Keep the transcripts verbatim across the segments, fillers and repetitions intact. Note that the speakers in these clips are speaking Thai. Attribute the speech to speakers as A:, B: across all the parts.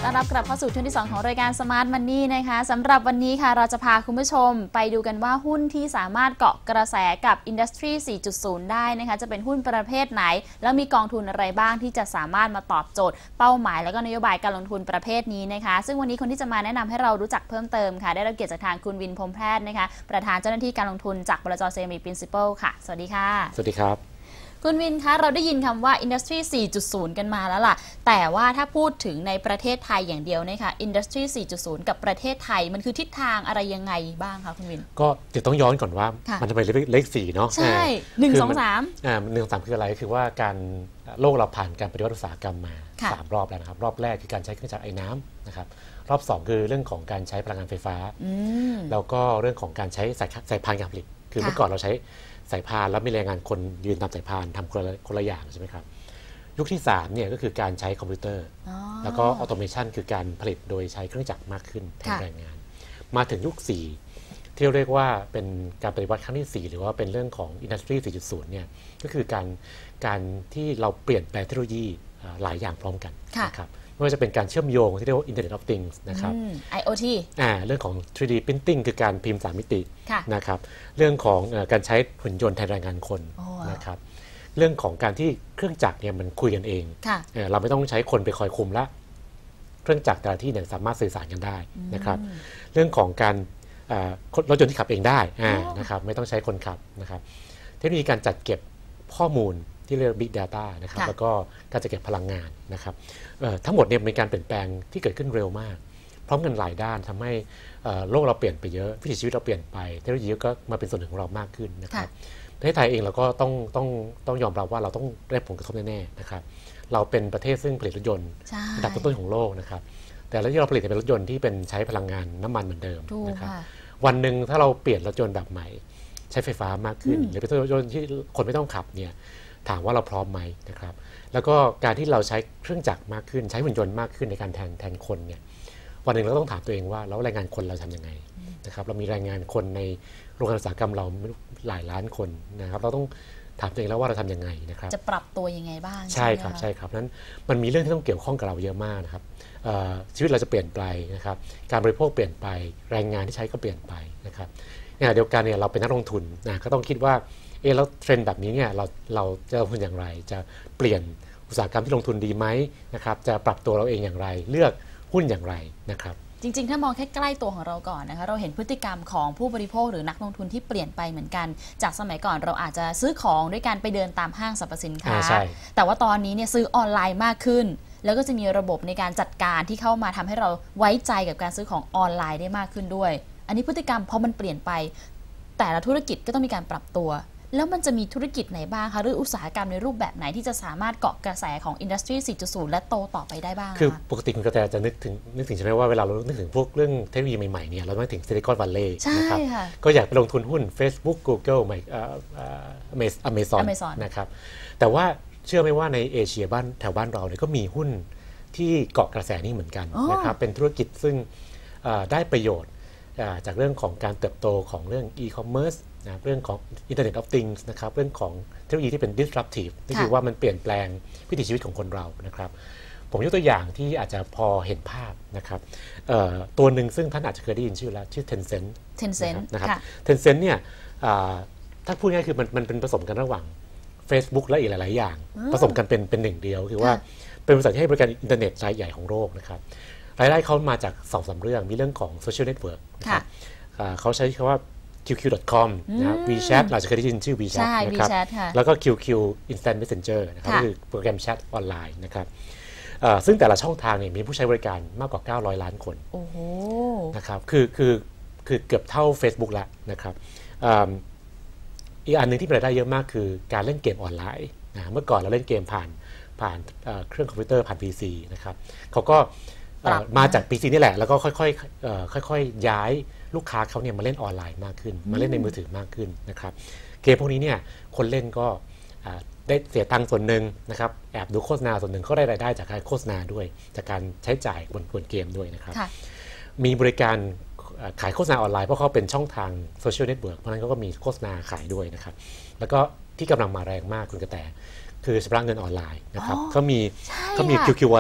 A: อนรับกลับเข้าสู่ช่วงที่สองของรายการ Smart Money นะคะสำหรับวันนี้ค่ะเราจะพาคุณผู้ชมไปดูกันว่าหุ้นที่สามารถเกาะกระแสกับ Industry สี่จุดศูนย์ ได้นะคะจะเป็นหุ้นประเภทไหนแล้วมีกองทุนอะไรบ้างที่จะสามารถมาตอบโจทย์เป้าหมายแล้วก็นโยบายการลงทุนประเภทนี้นะคะซึ่งวันนี้คนที่จะมาแนะนำให้เรารู้จักเพิ่มเติมค่ะได้รับเกียรติจากทางคุณวินพรหมแพทย์นะคะประธานเจ้าหน้าที่การลงทุนจากบลจ. เซมิ Principal ค่ะสวัสดีค่ะ
B: สวัสดีครับ
A: คุณวินคะเราได้ยินคำว่า Industry สี่จุดศูนย์ กันมาแล้วล่ะแต่ว่าถ้าพูดถึงในประเทศไทยอย่างเดียวเนี่ยค่ะ Industry สี่จุดศูนย์ กับประเทศไทยมันคือทิศทางอะไรยังไงบ้างคะคุณวิน
B: ก็เดี๋ยวต้องย้อนก่อนว่ามันจะเป็นเลขสี่เนาะ
A: ใช่หนึ่ง สอง สาม
B: อ่าหนึ่ง สอง สามคืออะไรคือว่าการโลกเราผ่านการปฏิวัติอุตสาหกรรมมาสามรอบแล้วนะครับรอบแรกคือการใช้เครื่องจักรไอ้น้ำนะครับรอบสองคือเรื่องของการใช้พลังงานไฟฟ้าแล้วก็เรื่องของการใช้สายสายพานการผลิตคือเมื่อก่อนเราใช้สายพานแล้วมีแรงงานคนยืนตามสายพานทำคนละคนละอย่างใช่ไหมครับยุคที่สามเนี่ยก็คือการใช้คอมพิวเตอร์แล้วก็ออโตเมชันคือการผลิตโดยใช้เครื่องจักรมากขึ้นแทนแรงงานมาถึงยุคสี่ที่เรียกว่าเป็นการปฏิวัติครั้งที่สี่หรือว่าเป็นเรื่องของ Industry สี่จุดศูนย์ เนี่ยก็คือการการที่เราเปลี่ยนแปลงเทคโนโลยีหลายอย่างพร้อมกันนะครับไม่ว่าจะเป็นการเชื่อมโยงที่เรียกว่า Internet of Things นะครับ
A: ไอ โอ ที
B: อ่าเรื่องของ ทรี ดี Printing คือการพิมพ์สามมิตินะครับเรื่องของเอ่อการใช้หุ่นยนต์แทนแรงงานคนนะครับเรื่องของการที่เครื่องจักรเนี่ยมันคุยกันเองเอ่อเราไม่ต้องใช้คนไปคอยคุมละเครื่องจักรแต่ละที่เนี่ยสามารถสื่อสารกันได้นะครับเรื่องของการรถยนต์ที่ขับเองได้นะครับไม่ต้องใช้คนขับนะครับเทคโนโลยีการจัดเก็บข้อมูลที่เรียก Big Data นะครับแล้วก็การจัดเก็บพลังงานนะครับทั้งหมดเนี่ยมีการเปลี่ยนแปลงที่เกิดขึ้นเร็วมากพร้อมกันหลายด้านทำให้โลกเราเปลี่ยนไปเยอะวิถีชีวิตเราเปลี่ยนไปเทคโนโลยีก็มาเป็นส่วนหนึ่งของเรามากขึ้นนะครับประเทศไทยเองเราก็ต้องต้องต้องยอมรับว่าเราต้องได้ผลกระทบแน่ๆนะครับเราเป็นประเทศซึ่งผลิตรถยนต์อันดับต้นๆของโลกนะครับแต่แล้วที่เราผลิตเป็นรถยนต์ที่เป็นใช้พลังงานน้ำมันเหมือนเดิมนะครับวันหนึ่งถ้าเราเปลี่ยนรถยนต์แบบใหม่ใช้ไฟฟ้ามากขึ้นหรือเป็นรถยนต์ที่คนไม่ต้องขับเนี่ยถามว่าเราพร้อมไหมนะครับแล้วก็การที่เราใช้เครื่องจักรมากขึ้นใช้หุ่นยนต์มากขึ้นในการแทนแทนคนเนี่ยวันหนึ่งเราต้องถามตัวเองว่าแล้วแรงงานคนเราทำยังไงนะครับเรามีแรงงานคนในโรงงานอุตสาหกรรมเราหลายล้านคนนะครับเราต้องถามตัวเองแล้วว่าเราทำยังไงนะครับ
A: จะปรับตัวยังไงบ้าง
B: ใช่ครับใช่ครับนั้นมันมีเรื่องที่ต้องเกี่ยวข้องกับเราเยอะมากนะครับชีวิตเราจะเปลี่ยนไปนะครับการบริโภคเปลี่ยนไปแรงงานที่ใช้ก็เปลี่ยนไปนะครับในขณะเดียวกันเนี่ยเราเป็นนักลงทุนนะก็ต้องคิดว่าเออแล้วเทรนด์แบบนี้เนี่ยเราเราจะลงทุนอย่างไรจะเปลี่ยนอุตสาหกรรมที่ลงทุนดีไหมนะครับจะปรับตัวเราเองอย่างไรเลือกหุ้นอย่างไรนะครับ
A: จริงๆถ้ามองแค่ใกล้ตัวของเราก่อนนะคะเราเห็นพฤติกรรมของผู้บริโภคหรือนักลงทุนที่เปลี่ยนไปเหมือนกันจากสมัยก่อนเราอาจจะซื้อของด้วยการไปเดินตามห้างสรรพสินค้าแต่ว่าตอนนี้เนี่ยซื้อออนไลน์มากขึ้นแล้วก็จะมีระบบในการจัดการที่เข้ามาทำให้เราไว้ใจกับการซื้อของออนไลน์ได้มากขึ้นด้วยอันนี้พฤติกรรมพอมันเปลี่ยนไปแต่ละธุรกิจก็ต้องมีการปรับตัวแล้วมันจะมีธุรกิจไหนบ้างคะหรืออุตสาหกรรมในรูปแบบไหนที่จะสามารถเกาะกระแสของ Industry สี่จุดศูนย์ และโตต่อไปได้บ้าง
B: คือปกติคุณกระแตจะนึกถึงนึกถึงใช่ไหมว่าเวลาเรานึกถึงพวกเรื่องเทคโนโลยีใหม่ๆเนี่ยเราต้องถึงซิลิคอนวัลเลย์นะครับก็อยากไปลงทุนหุ้น Facebook Google ใหม่เอ่อ Amazon นะครับแต่ว่าเชื่อไหมว่าในเอเชียบ้านแถวบ้านเราเนี่ยก็มีหุ้นที่เกาะกระแสนี้เหมือนกันนะครับเป็นธุรกิจซึ่งได้ประโยชน์จากเรื่องของการเติบโตของเรื่อง e-commerce นะเรื่องของ Internet of Things นะครับเรื่องของเทคโนโลยีที่เป็น disruptive นี่คือว่ามันเปลี่ยนแปลงวิถีชีวิตของคนเรานะครับผมยกตัวอย่างที่อาจจะพอเห็นภาพนะครับตัวหนึ่งซึ่งท่านอาจจะเคยได้ยินชื่อแล้วชื่อ Tencent
A: Tencent
B: นะครับ Tencent เนี่ยถ้าพูดง่ายคือมันมันเป็นผสมกันระหว่าง Facebook และอีกหลายๆอย่างผสมกันเป็นเป็นหนึ่งเดียวคือว่าเป็นบริษัทที่ให้บริการอินเทอร์เน็ตรายใหญ่ของโลกนะครับรายได้เขามาจากสองสามเรื่องมีเรื่องของโซเชียลเน็ตเวิร์กเขาใช้คำว่า คิว คิว ดอท คอม นะ WeChat เราจะเคยได้ยินชื่อ WeChat นะครับแล้วก็ คิว คิว Instant Messenger นะครับก็คือโปรแกรมแชทออนไลน์นะครับซึ่งแต่ละช่องทางเนี่ยมีผู้ใช้บริการมากกว่าเก้าร้อยล้านคนนะครับคือคือคือเกือบเท่า Facebook ละนะครับอีกอันนึงที่เป็นรายได้เยอะมากคือการเล่นเกมออนไลน์นะเมื่อก่อนเราเล่นเกมผ่านผ่านเครื่องคอมพิวเตอร์ผ่าน พี ซี นะครับเขาก็มาจาก พี ซี นี่แหละแล้วก็ค่อยๆค่อยๆย้ายลูกค้าเขาเนี่ยมาเล่นออนไลน์มากขึ้นมาเล่นในมือถือมากขึ้นนะครับเกมพวกนี้เนี่ยคนเล่นก็ได้เสียตังค์ส่วนหนึ่งนะครับแอบดูโฆษณาส่วนหนึ่งก็ได้รายได้จากการโฆษณาด้วยจากการใช้จ่ายบนบนเกมด้วยนะครับมีบริการขายโฆษณาออนไลน์เพราะเขาเป็นช่องทางโซเชียลเน็ตเวิร์กเพราะนั้นก็มีโฆษณาขายด้วยนะครับแล้วก็ที่กำลังมาแรงมากคุณกระแตคือชำระเงินออนไลน์นะครับเขามีเขามี คิว คิว Wallet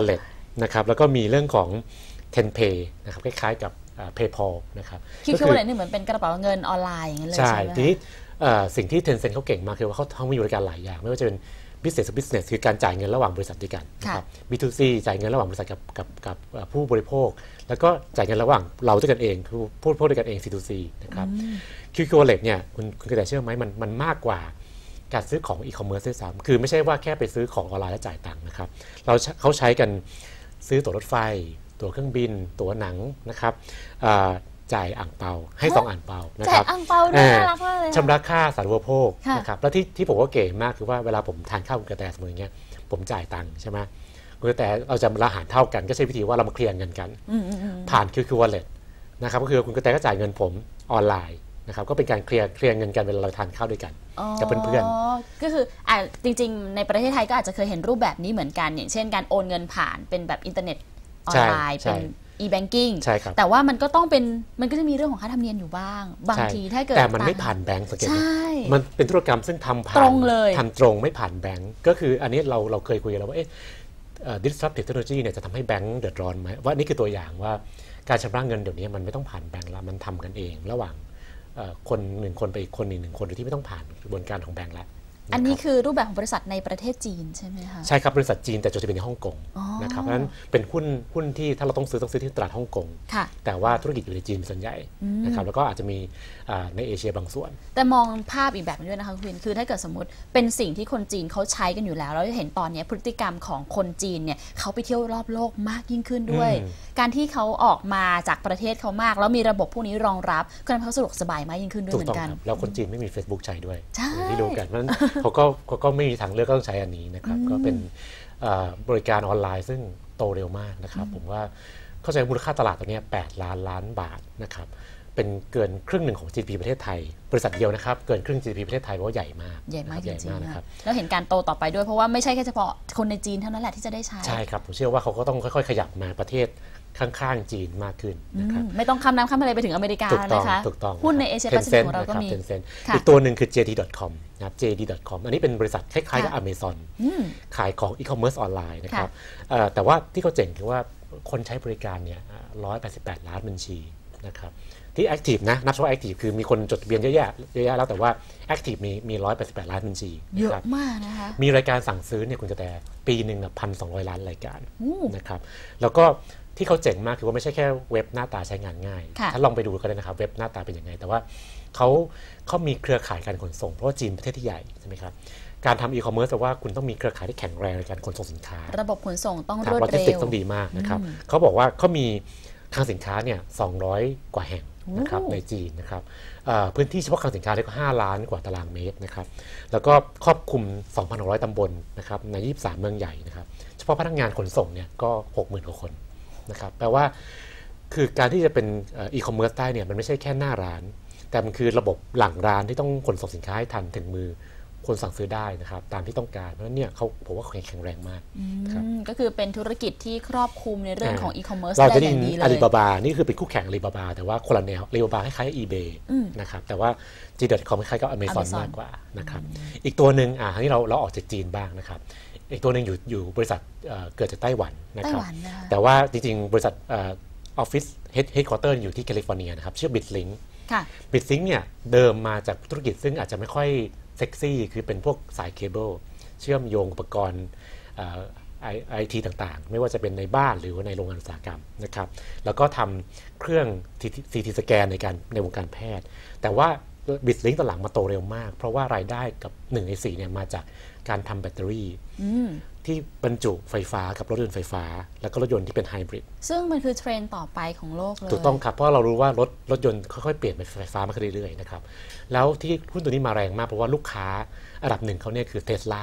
B: นะครับแล้วก็มีเรื่องของ เท็น เพย์ นะครับคล้ายๆกับ PayPal นะครับ
A: คิว คิว Wallet นี่เหมือนเป็นกระเป๋าเงินออนไลน์อย่างนั้นเลยใช่ไหม
B: ทีนี้สิ่งที่ Tencent เขาเก่งมากคือว่าเขาทำมีบริการหลายอย่างไม่ว่าจะเป็น business to business คือการจ่ายเงินระหว่างบริษัทด้วยกันนะครับ บี ทู ซี จ่ายเงินระหว่างบริษัทกับกับกับผู้บริโภคแล้วก็จ่ายเงินระหว่างเราด้วยกันเองคือผู้บริโภคด้วยกันเอง ซี ทู ซี นะครับ คิว คิว Wallet เนี่ยคุณคุณกระแตเชื่อไหมมันมันมากกว่าการซื้อของอีคอมเมิร์ซด้วยซ้ำคือไม่ใช่ว่าแค่ไปซื้อของออนไลน์แล้วจ่ายตังค์นะครับเราเขาใช้กันซื้อตั๋วรถไฟตั๋วเครื่องบินตั๋วหนังนะครับจ่ายอ่างเปาให้ซองอ่างเปานะครับ
A: จ่ายอ่างเปาน่ารักมากเลย
B: ชำระค่าสาธารณูปโภคนะครับแล้วที่ที่ผมว่าเก๋มากคือว่าเวลาผมทานข้าวกับกระแตสมมติอย่างเงี้ยผมจ่ายตังค์ใช่ไหมคุณกระแตเราจะราหารเท่ากันก็ใช้วิธีว่าเรามาเคลียร์เงินกันผ่าน คิว คิว Wallet นะครับก็คือคุณกระแตก็จ่ายเงินผมออนไลน์นะครับก็เป็นการเคลียร์เคลียร์เงินกันเวลาเราทานข้าวด้วยกันกับเพื่อน
A: ๆก็คืออ่าจริงๆในประเทศไทยก็อาจจะเคยเห็นรูปแบบนี้เหมือนกันอย่างเช่นการโอนเงินผ่านเป็นแบบอินเทอร์เน็ตออนไลน์เป็น e-banking แต่ว่ามันก็ต้องเป็นมันก็จะมีเรื่องของค่าธรรมเนียมอยู่บ้างบางทีถ้าเกิด
B: แต่มันไม่ผ่านแบงก์สังเกตไหมมันเป็นธุรกรรมซึ่งทำผ่าน
A: ตรงเลย
B: ทำตรงไม่ผ่านแบงก์ก็คืออันนี้เราเราเคยคุยกันแล้วว่าเอ๊ะ disruptive technology เนี่ยจะทำให้แบงก์เดือดร้อนไหมว่านี่คือตัวอย่างว่าการชำระเงินเดี๋ยวนี้มันไม่ต้องผ่านแบงก์แล้วมันทำกันเองระหว่างคนหนึ่งคนไปอีกคนหนึ่งหนึ่งคนโดยที่ไม่ต้องผ่านกระบวนการของแบงก์แล้ว
A: อันนี้คือรูปแบบของบริษัทในประเทศจีนใช่ไหมคะ
B: ใช่ครับบริษัทจีนแต่จดทะเบียนในฮ่องกงนะครับเพราะฉะนั้นเป็นหุ้นหุ้นที่ถ้าเราต้องซื้อต้องซื้อที่ตลาดฮ่องกงแต่ว่าธุรกิจอยู่ในจีนส่วนใหญ่นะครับแล้วก็อาจจะมีในเอเชียบางส่วน
A: แต่มองภาพอีกแบบนึงด้วยนะคะคุณคือถ้าเกิดสมมติเป็นสิ่งที่คนจีนเขาใช้กันอยู่แล้วเราจะเห็นตอนนี้พฤติกรรมของคนจีนเนี่ยเขาไปเที่ยวรอบโลกมากยิ่งขึ้นด้วยการที่เขาออกมาจากประเทศเขามากแล้วมีระบบพวกนี้รองรับก็ทำให้เขาสะดวกสบายมากยิ่งขึ้นด้วยเหมือนกัน
B: แล้วคนจีนไม่มี Facebook ใช้ด้วยที่รู้กันเพราะฉะนั้นเขาก็เขาก็ไม่มีทางเลือกก็ต้องใช้อันนี้นะครับก็เป็นบริการออนไลน์ซึ่งโตเร็วมากนะครับผมว่าเข้าใจมูลค่าตลาดตัวนี้แปดล้านล้านบาทนะครับเป็นเกินครึ่งหนึ่งของ จี ดี พี ประเทศไทยบริษัทเดียวนะครับเกินครึ่ง จี ดี พี ประเทศไทยเพราะว่าใหญ่มาก
A: ใหญ่มากจริงๆนะครับแล้วเห็นการโตต่อไปด้วยเพราะว่าไม่ใช่แค่เฉพาะคนในจีนเท่านั้นแหละที่จะได้ใช้
B: ใช่ครับผมเชื่อว่าเขาก็ต้องค่อยๆขยับมาประเทศข้างๆจีนมากขึ้นนะครับ
A: ไม่ต้องข้ามน้ำข้ามทะเลไปถึงอเมริกานะคะ
B: ถูกต้อง
A: หุ้นในเอเชียแปซิฟิกของเราก็มี
B: อีกตัวหนึ่งคือ เจ ดี ดอท คอม นะครับ เจ ดี ดอท คอม อันนี้เป็นบริษัทคล้ายๆกับ Amazon ขายของอีคอมเมิร์ซออนไลน์นะครับแต่ว่าที่เขาเจ๋งคือว่าคนใช้บริการเนี่ยหนึ่งร้อยแปดสิบแปดล้านบัญชีนะครับที่แอคทีฟนะนับเฉพาะแอคทีฟคือมีคนจดทะเบียนเยอะแยะเยอะแยะแล้วแต่ว่าแอคทีฟมีมีหนึ่งร้อยแปดสิบแปดล้านบัญชี
A: เยอะมากนะคะ
B: มีรายการสั่งซื้อเนี่ยคุณกระแตปีหนึ่งนะพันสองร้อยล้านรายการนะครับแล้วก็ที่เขาเจ๋งมากคือว่าไม่ใช่แค่เว็บหน้าตาใช้งานง่ายถ้าลองไปดูก็ได้นะครับเว็บหน้าตาเป็นยังไงแต่ว่าเขาเขามีเครือข่ายการขนส่งเพราะว่าจีนประเทศที่ใหญ่ใช่ไหมครับการทำอีคอมเมิร์ซแปลว่าคุณต้องมีเครือข่ายที่แข็งแรงในการขนส่งสินค้า
A: ระบบขนส่งต้องรวดเร็ว
B: โลจิสติกส์ต้องดีมากนะครับเขาบอกว่าเขามีคลังสินค้าเนี่ยสองร้อยกว่าแห่งนะครับในจีนนะครับพื้นที่เฉพาะคลังสินค้าเนี่ยก็ห้าล้านกว่าตารางเมตรนะครับแล้วก็ครอบคลุม สองพันหกร้อย ตำบลนะครับในยี่สิบสามเมืองใหญ่นะครับเฉพาะพนักงานขนส่งเนี่ยก็ หกหมื่น กว่าคนนะครับแปลว่าคือการที่จะเป็นอีคอมเมิร์ซได้เนี่ยมันไม่ใช่แค่หน้าร้านแต่มันคือระบบหลังร้านที่ต้องขนส่งสินค้าให้ทันถึงมือคนสั่งซื้อได้นะครับตามที่ต้องการเพราะฉะนั้นเนี่ยเขาผมว่าแข็งแรงมาก
A: ครับก็คือเป็นธุรกิจที่ครอบคลุมในเรื่องของอีคอมเมิร์ซ
B: ได้อย่างดีเลยอาลีบาบานี่คือเป็นคู่แข่งอาลีบาบาแต่ว่าคนละแนวอาลีบาบาคล้ายๆ eBay นะครับแต่ว่า จี ดอท คอม คล้ายๆกับ Amazon มากกว่านะครับอีกตัวหนึ่งอ่าที่เราเราออกจากจีนบ้างนะครับอีกตัวหนึ่งอยู่อยู่บริษัทเกิดจากไต้หวันนะครับแต่ว่าจริงๆบริษัทออฟฟิศเฮดควอเตอร์อยู่ที่แคลิฟอร์เนียนะครับชื่อ BitLink BitLink เนี่ยเดิมมาจากธุรกิจซึ่งอาจจะไม่ค่อยเซ็กซี่คือเป็นพวกสายเคเบิลเชื่อมโยงอุปกรณ์ไอทีต่างๆไม่ว่าจะเป็นในบ้านหรือในโรงงานอุตสาหกรรมนะครับแล้วก็ทำเครื่อง ซี ที สแกนในการในวงการแพทย์แต่ว่า BitLink ตอนหลังมาโตเร็วมากเพราะว่ารายได้กับหนึ่งในสี่เนี่ยมาจากการทำแบตเตอรี่ที่บรรจุไฟฟ้ากับรถยนต์ไฟฟ้าแล้วก็รถยนต์ที่เป็นไฮบริด
A: ซึ่งมันคือเทรนด์ต่อไปของโลกเลย
B: ถูกต้องครับเพราะเรารู้ว่ารถรถยนต์ค่อยๆเปลี่ยนเป็นไฟฟ้ามากขึ้นเรื่อยๆนะครับแล้วที่หุ้นตัวนี้มาแรงมากเพราะว่าลูกค้าอันดับหนึ่งเขาเนี่ยคือ Tesla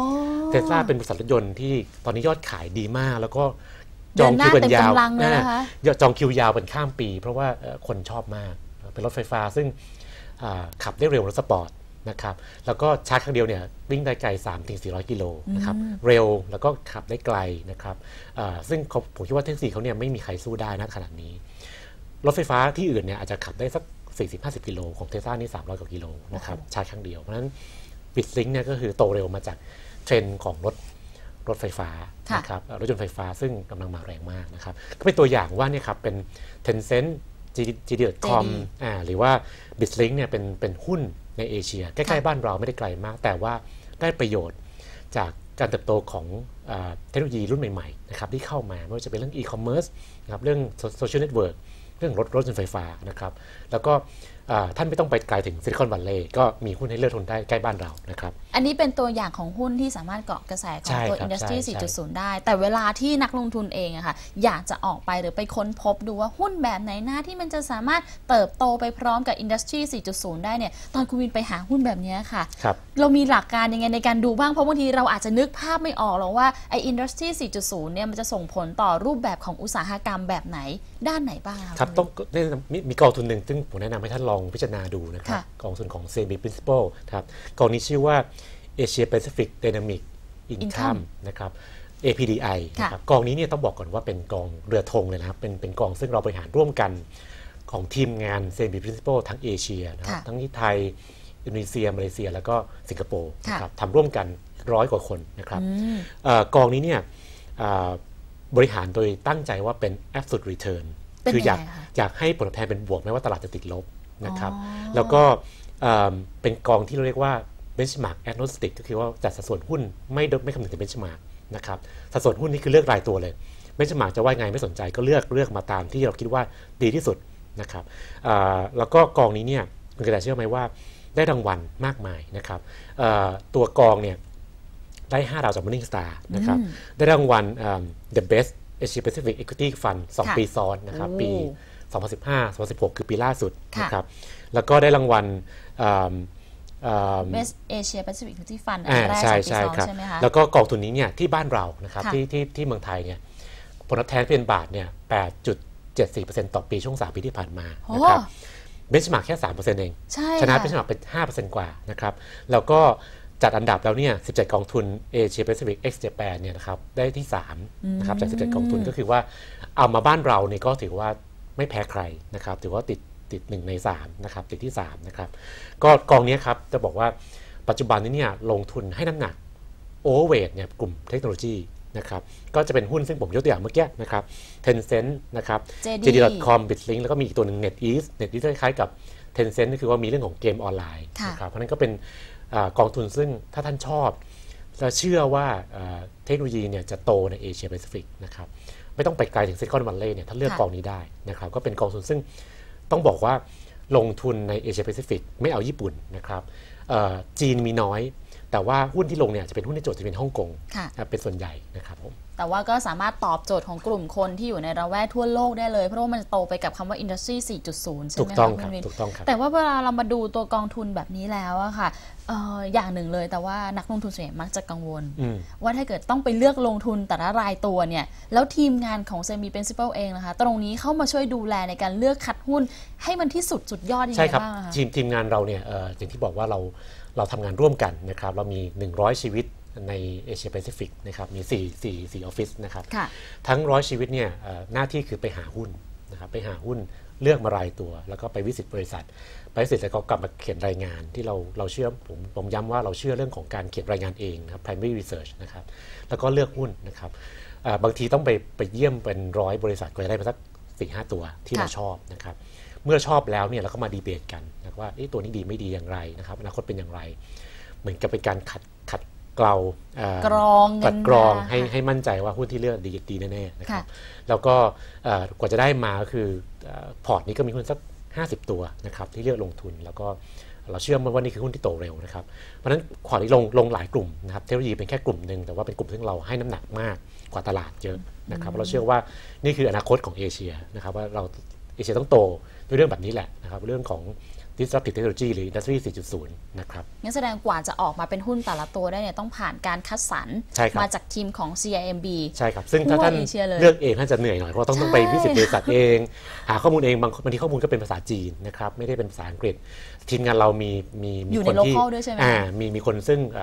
B: Tesla เป็นบริษัทรถยนต์ที่ตอนนี้ยอดขายดีมากแล้วก็จองคิวเป็นยาวจองคิวยาวเป็นข้ามปีเพราะว่าคนชอบมากเป็นรถไฟฟ้าซึ่งขับได้เร็วรถสปอร์ตนะครับแล้วก็ชาร์จครั้งเดียวเนี่ยวิ่งได้ไกล สามถึงสี่ร้อย กิโลนะครับเร็วแล้วก็ขับได้ไกลนะครับซึ่งผมคิดว่าเทคโนโลยีเขาเนี่ยไม่มีใครสู้ได้นะขนาดนี้รถไฟฟ้าที่อื่นเนี่ยอาจจะขับได้สัก สี่สิบถึงห้าสิบ กิโลของ Tesla นี่สามร้อยกว่ากิโลนะครับชาร์จครั้งเดียวเพราะฉะนั้น BitLink เนี่ยก็คือโตเร็วมาจากเทรนด์ของรถรถไฟฟ้านะครับรถยนต์ไฟฟ้าซึ่งกำลังมาแรงมากนะครับก็เป็นตัวอย่างว่าเนี่ยครับเป็น Tencent จี ดี ดอท คอม อ่าหรือว่า BitLink เนี่ยเป็นเป็นหุ้นในเอเชียใกล้ๆบ้านเราไม่ได้ไกลมากแต่ว่าได้ประโยชน์จากการเติบโตของเทคโนโลยีรุ่นใหม่ๆนะครับที่เข้ามาไม่ว่าจะเป็นเรื่องอีคอมเมิร์ซนะครับเรื่องโซเชียลเน็ตเวิร์กเรื่องรถรถยนต์ไฟฟ้านะครับแล้วก็ท่านไม่ต้องไปไกลถึงซิลิคอนวัลเลย์ก็มีหุ้นให้เลือกทุนได้ใกล้บ้านเรานะครับ
A: อันนี้เป็นตัวอย่างของหุ้นที่สามารถเกาะกระแสของตัว Industry สี่จุดศูนย์ ได้แต่เวลาที่นักลงทุนเองอะค่ะอยากจะออกไปหรือไปค้นพบดูว่าหุ้นแบบไหนหน้าที่มันจะสามารถเติบโตไปพร้อมกับ Industry สี่จุดศูนย์ ได้เนี่ยตอนคุณวินไปหาหุ้นแบบนี้ค่ะเรามีหลักการยังไงในการดูบ้างเพราะบางทีเราอาจจะนึกภาพไม่ออกหรอกว่าไอ้ Industry สี่จุดศูนย์ เนี่ยมันจะส่งผลต่อรูปแบบของอุตสาหกรรมแบบไหนด้านไหนบ้าง
B: ครับต้องมีกองทุนหนึ่งซึ่งผมแนะนำให้ท่านลองพิจารณาดูนะครับกองทุนของ เซ บี Principal ครับกองนี้ชื่อว่า Asia Pacific Dynamic Income นะครับ เอ พี ดี ไอ นะครับกองนี้เนี่ยต้องบอกก่อนว่าเป็นกองเรือธงเลยนะครับเป็นเป็นกองซึ่งเราบริหารร่วมกันของทีมงาน เซ บี Principal ทั้งเอเชียนะครับทั้งที่ไทยอินโดนีเซียมาเลเซียแล้วก็สิงคโปร์นะครับทำร่วมกันร้อยกว่าคนนะครับกองนี้เนี่ยบริหารโดยตั้งใจว่าเป็น absolute return คืออยากอยากให้ผลตอบแทนเป็นบวกแม้ว่าตลาดจะติดลบนะครับแล้วก็เป็นกองที่เราเรียกว่า benchmark agnostic ก็คือว่าจัดสัดส่วนหุ้นไม่ไม่คำนึงถึง benchmark นะครับสัดส่วนหุ้นนี่คือเลือกรายตัวเลย benchmark จะว่าไงไม่สนใจก็เลือกเลือกมาตามที่เราคิดว่าดีที่สุดนะครับแล้วก็กองนี้เนี่ยคุณกระแตเชื่อไหมว่าได้รางวัลมากมายนะครับตัวกองเนี่ยได้ห้าดาวจาก Morningstar นะครับได้รางวัล the best Asia Pacific Equity Fund สองปีซ้อนนะครับปีสองพันสิบห้า สองพันสิบหกคือปีล่าสุดนะครับแล้วก็ได้รางวัล
A: Best Asia Pacific Equity Fund อันแรกจากปีสองใช่ไหมคะ
B: แล้วก็กองทุนนี้เนี่ยที่บ้านเรานะครับที่ที่ที่เมืองไทยเนี่ยผลตอบแทนเป็นบาทเนี่ย แปดจุดเจ็ดสี่เปอร์เซ็นต์ ต่อปีช่วงสามปีที่ผ่านมานะครับเบนช์มาร์กแค่ สามเปอร์เซ็นต์ เองชนะเบนช์มาร์กเป็น ห้าเปอร์เซ็นต์ กว่านะครับแล้วก็จัดอันดับแล้วเนี่ยสิบเจ็ดกองทุน Asia Pacific X Japan เนี่ยนะครับได้ที่สามนะครับจากสิบเจ็ดกองทุนก็คือว่าเอามาบ้านเราเนี่ยก็ถือว่าไม่แพ้ใครนะครับถือว่าติดติดหนึ่งในสามนะครับติดที่สามนะครับก็กองนี้ครับจะบอกว่าปัจจุบันนี้เนี่ยลงทุนให้น้ำหนักโอเวอร์เวทเนี่ยกลุ่มเทคโนโลยีนะครับก็จะเป็นหุ้นซึ่งผมยกตัวอย่างเมื่อกี้นะครับ Tencent นะครับ เจ ดี ดอท คอม BitLink แล้วก็มีอีกตัวหนึ่ง NetEase NetEase คล้ายๆกับ Tencent ก็คือว่ามีเรื่องของเกมออนไลน์นะครับเพราะนั้นก็เป็นกองทุนซึ่งถ้าท่านชอบและเชื่อว่าเทคโนโลยีเนี่ยจะโตในเอเชียแปซิฟิกนะครับไม่ต้องไปไกลถึงซิลิคอนวัลเลย์เนี่ยถ้าเลือกกองนี้ได้นะครับก็เป็นกองทุนซึ่งต้องบอกว่าลงทุนในเอเชียแปซิฟิกไม่เอาญี่ปุ่นนะครับจีนมีน้อยแต่ว่าหุ้นที่ลงเนี่ยจะเป็นหุ้นที่จดทะเบียนฮ่องกงเป็นส่วนใหญ่นะครับผม
A: แต่ว่าก็สามารถตอบโจทย์ของกลุ่มคนที่อยู่ในระแวกทั่วโลกได้เลยเพราะว่ามันโตไปกับคำว่า Industry สี่จุดศูนย์ ใช่ไหมคะคุณวิน
B: ถูกต้องครับ
A: แต่ว่าเวลาเรามาดูตัวกองทุนแบบนี้แล้วอะค่ะ เอ่อ อย่างหนึ่งเลยแต่ว่านักลงทุนส่วนใหญ่มักจะกังวลว่าถ้าเกิดต้องไปเลือกลงทุนแต่ละรายตัวเนี่ยแล้วทีมงานของ เซ บี Principal เองนะคะตรงนี้เข้ามาช่วยดูแลในการเลือกคัดหุ้นให้มันที่สุดสุดยอดยังไงบ้างคะ
B: ทีมทีมงานเราเนี่ยอย่างที่บอกว่าเราเราทำงานร่วมกันนะครับเรามีหนึ่งร้อยชีวิตในเอเชียแปซิฟิกนะครับมี4 4 4ออฟฟิศนะครับทั้งร้อยชีวิตเนี่ยหน้าที่คือไปหาหุ้นนะครับไปหาหุ้นเลือกมารายตัวแล้วก็ไปวิสิตบริษัทไปวิสิตแล้วก็กลับมาเขียนรายงานที่เราเราเชื่อผมผมย้ำว่าเราเชื่อเรื่องของการเขียนรายงานเองนะครับ primary research นะครับแล้วก็เลือกหุ้นนะครับบางทีต้องไปไปเยี่ยมเป็นร้อยบริษัทก็จะได้มาสัก สี่ห้า ตัวที่เราชอบนะครับเมื่อชอบแล้วเนี่ยเราก็มาดีเบตกันนะว่าตัวนี้ดีไม่ดีอย่างไรนะครับอนาคตเป็นอย่างไรเหมือนกับเป็นการขัดขัดเกลาก
A: รอง
B: กัดกรองให้ให้มั่นใจว่าหุ้นที่เลือกดีดีแน่ๆนะครับแล้วก็กว่าจะได้มาก็คือพอร์ตนี้ก็มีหุ้นสักห้าสิบตัวนะครับที่เลือกลงทุนแล้วก็เราเชื่อว่านี่คือหุ้นที่โตเร็วนะครับเพราะฉะนั้นพอร์ตนี้ลงลงหลายกลุ่มนะครับเทคโนโลยีเป็นแค่กลุ่มหนึ่งแต่ว่าเป็นกลุ่มที่เราให้น้ำหนักมากกว่าตลาดเยอะนะครับเราเชื่อว่านี่คืออนาคตของเอเชียนะครับว่าเราเอเชียต้องโตด้วยเรื่องแบบนี้แหละนะครับเรื่องของdisruptive technology หรือ Industry สี่จุดศูนย์ นะครับ
A: งั้นแสดงกว่าจะออกมาเป็นหุ้นแต่ละตัวได้เนี่ยต้องผ่านการคัดสรรมาจากทีมของ ซี ไอ เอ็ม บี
B: ใช่ครับซึ่งถ้าท่านเลือกเองท่านจะเหนื่อยหน่อยเพราะต้องต้องไปวิสิตบริษัทเองหาข้อมูลเองบางบางทีข้อมูลก็เป็นภาษาจีนนะครับไม่ได้เป็นภาษาอังกฤษทีมงานเรามีมีมีคนที่มีมีคนซึ่ง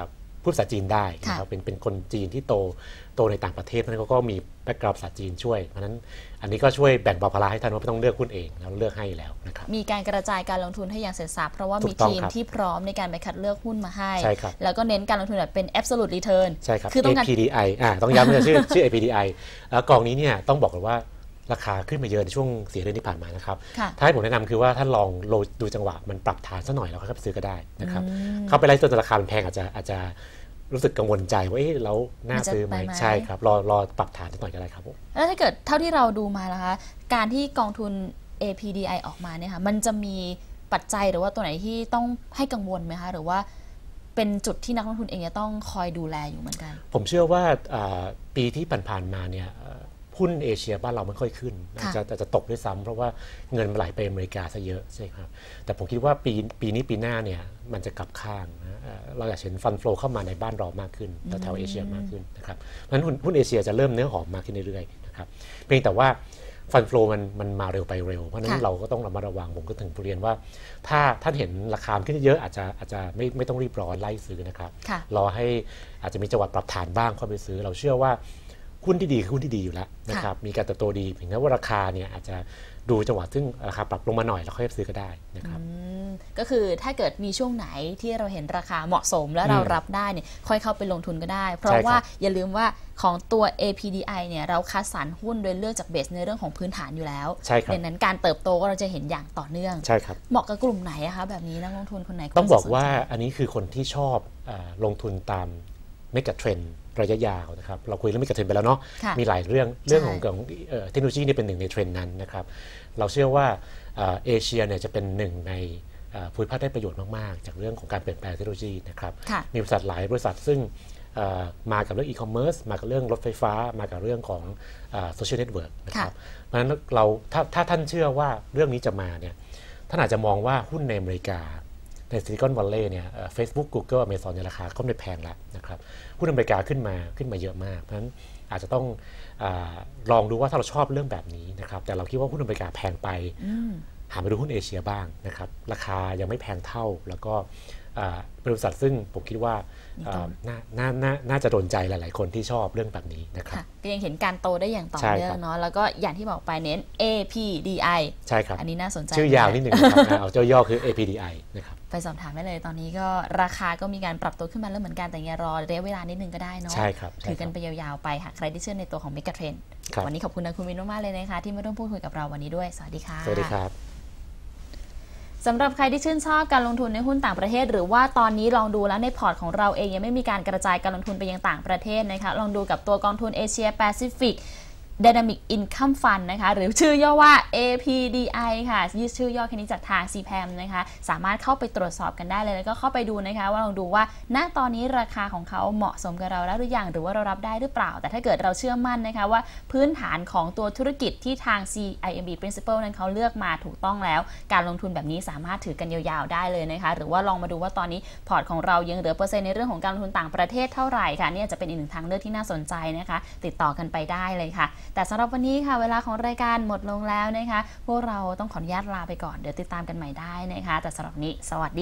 B: พูดภาษาจีนได้นะครับเป็นเป็นคนจีนที่โตโตในต่างประเทศนั้นเขาก็มีแบ็กกราวด์ภาษาจีนช่วยเพราะฉะนั้นอันนี้ก็ช่วยแบ่งเบาภาระให้ท่านว่าไม่ต้องเลือกหุ้นเองแล้วเลือกให้แล้วนะครับ
A: มีการกระจายการลงทุนให้อย่างเสร็จสรรพเพราะว่ามีทีมที่พร้อมในการไปคัดเลือกหุ้นมาให้แล้วก็เน้นการลงทุนแบบเป็น absolute return
B: ใช่ครับ เอ พี ดี ไอ อ่าต้องย้ำว่าชื่อชื่อ เอ พี ดี ไอ แล้วกองนี้เนี่ยต้องบอกกันว่าราคาขึ้นมาเยอะในช่วงสี่เดือนที่ผ่านมานะครับถ้าให้ผมแนะนำคือว่าท่านลองดูจังหวะมันปรับฐานสักหน่อยแล้วก็ไปซื้อก็ได้นะครับเข้าไปไล่จนราคามันแพงอาจจะอาจจะรู้สึกกังวลใจว่าเอ๊ะเราน่าซื้อไหมใช่ครับรอรอปรับฐานสักหน่อยก็ได้ครับผม
A: แล้วถ้าเกิดเท่าที่เราดูมานะคะการที่กองทุน เอ พี ดี ไอ ออกมาเนี่ยค่ะมันจะมีปัจจัยหรือว่าตัวไหนที่ต้องให้กังวลไหมคะหรือว่าเป็นจุดที่นักลงทุนเองจะต้องคอยดูแลอยู่เหมือนกัน
B: ผมเชื่อว่าปีที่ผ่านๆมาเนี่ยหุ้นเอเชียบ้านเราไม่ค่อยขึ้นอาจจะอาจจะตกด้วยซ้ำเพราะว่าเงินมันไหลไปอเมริกาซะเยอะใช่ครับแต่ผมคิดว่าปีปีนี้ปีหน้าเนี่ยมันจะกลับข้างนะเราอยากเห็นฟันโฟลเข้ามาในบ้านเรามากขึ้นแถวเอเชียมากขึ้นนะครับเพราะฉะนั้นหุ้นเอเชียจะเริ่มเนื้อหอมมากขึ้นเรื่อยๆนะครับเพียงแต่ว่าฟันโฟลมันมันมาเร็วไปเร็วเพราะฉะนั้นเราก็ต้องระมัดระวังผมก็ถึงเรียนว่าถ้าท่านเห็นราคาขึ้นเยอะอาจจะอาจจะไม่ไม่ต้องรีบร้อนไล่ซื้อนะครับรอให้อาจจะมีจังหวะปรับฐานบ้างค่อยไปซื้อเราเชื่อว่าหุ้นที่ดีคือหุ้นที่ดีอยู่แล้วนะครับมีการเติบโตดีเพียงแค่ว่าราคาเนี่ยอาจจะดูจังหวะซึ่งราคาปรับลงมาหน่อยแล้วค่อยซื้อก็ได้นะครับ
A: ก็คือถ้าเกิดมีช่วงไหนที่เราเห็นราคาเหมาะสมแล้วเรารับได้เนี่ยค่อยเข้าไปลงทุนก็ได้เพราะว่าอย่าลืมว่าของตัว เอ พี ดี ไอ เนี่ยเราคัดสรรหุ้นโดยเลือกจากเบสในเรื่องของพื้นฐานอยู่แล้วดังนั้นการเติบโตก็เราจะเห็นอย่างต่อเนื่อง
B: ใช่ครับ
A: เหมาะกับกลุ่มไหนอะคะแบบนี้นักลงทุนคนไหน
B: ต้องบอกว่าอันนี้คือคนที่ชอบลงทุนตามเมกะเทรนด์ระยะยาวนะครับเราคุยเรื่องเมกะเทรนด์ไปแล้วเนาะมีหลายเรื่องเรื่องของเทคโนโลยีนี่เป็นหนึ่งในเทรนด์นั้นนะครับเราเชื่อว่าเอเชียเนี่ยจะเป็นหนึ่งในภูมิภาคได้ประโยชน์มากๆจากเรื่องของการเปลี่ยนแปลงเทคโนโลยีนะครับมีบริษัทหลายบริษัทซึ่งมากับเรื่องอีคอมเมิร์ซมากับเรื่องรถไฟฟ้ามากับเรื่องของโซเชียลเน็ตเวิร์กนะครับเพราะฉะนั้นเราถ้าถ้าท่านเชื่อว่าเรื่องนี้จะมาเนี่ยท่านอาจจะมองว่าหุ้นในอเมริกาในซิลิคอนวัลเลย์เนี่ยเฟซบุ๊กกูเกิลอเมซอนในราคาก็ไม่แพงแล้วนะครับหุ้นอเมริกาขึ้นมาขึ้นมาเยอะมากเพราะฉะนั้นอาจจะต้องลองดูว่าถ้าเราชอบเรื่องแบบนี้นะครับแต่เราคิดว่าหุ้นอเมริกาแพงไปหาไปดูหุ้นเอเชียบ้างนะครับราคายังไม่แพงเท่าแล้วก็บริษัทซึ่งผมคิดว่าน่าน่าน่าน่าจะโดนใจหลายๆคนที่ชอบเรื่องแบบนี้นะครับ
A: ก็ยังเห็นการโตได้อย่างต่อเนื่องเนาะแล้วก็อย่างที่บอกไปเน้น เอ พี ดี ไอ
B: ใช่ครับ
A: อันนี้น่าสนใจ
B: ชื่อยาวนิดหนึ่งนะครับเอาเจ้าย่อคือ เอ พี ดี ไอ นะครับ
A: ไปสอบถามได้เลยตอนนี้ก็ราคาก็มีการปรับตัวขึ้นมาแล้วเหมือนกันแต่ยังรอระยะเวลานิดนึงก็ได้เนาะ
B: ใช่ครับ
A: ถือกันไปยาวๆไปหากใครที่เชื่อในตัวของเมกะเทรนด์วันนี้ขอบคุณนะคุณวินมากๆเลยนะคะที่มาร่วมพูดคุยกับเราวันนี้ด้วยสวัสดีค่ะ
B: สวัสดีครับ
A: สำหรับใครที่ชื่นชอบการลงทุนในหุ้นต่างประเทศหรือว่าตอนนี้ลองดูแล้วในพอร์ตของเราเองยังไม่มีการกระจายการลงทุนไปยังต่างประเทศนะคะลองดูกับตัวกองทุนเอเชียแปซิฟิกDynamic Income Fund นะคะหรือชื่อย่อว่า เอ พี ดี ไอ ค่ะชื่อย่อแค่นี้จากทาง ซี พี เอ เอ็ม นะคะสามารถเข้าไปตรวจสอบกันได้เลยแล้วก็เข้าไปดูนะคะว่าลองดูว่าณตอนนี้ราคาของเขาเหมาะสมกับเราแล้วหรือยังหรือว่าเรารับได้หรือเปล่าแต่ถ้าเกิดเราเชื่อมั่นนะคะว่าพื้นฐานของตัวธุรกิจที่ทาง ซี ไอ เอ็ม บี Principle นั้นเขาเลือกมาถูกต้องแล้วการลงทุนแบบนี้สามารถถือกันยาวๆได้เลยนะคะหรือว่าลองมาดูว่าตอนนี้พอร์ตของเรายังเหลือเปอร์เซ็นต์ในเรื่องของการลงทุนต่างประเทศเท่าไหร่ค่ะนี่จะเป็นอีกหนึ่งทางเลือกที่น่าสนใจนะคะติดต่อกันไปได้เลยค่ะแต่สำหรับวันนี้เวลาของรายการหมดลงแล้วนะคะพวกเราต้องขออนุญาตลาไปก่อนเดี๋ยวติดตามกันใหม่ได้นะคะแต่สำหรับนี้สวัส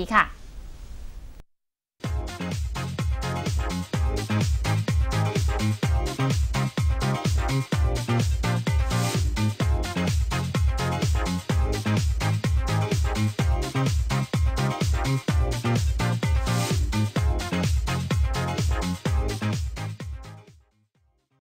A: ดีค่ะ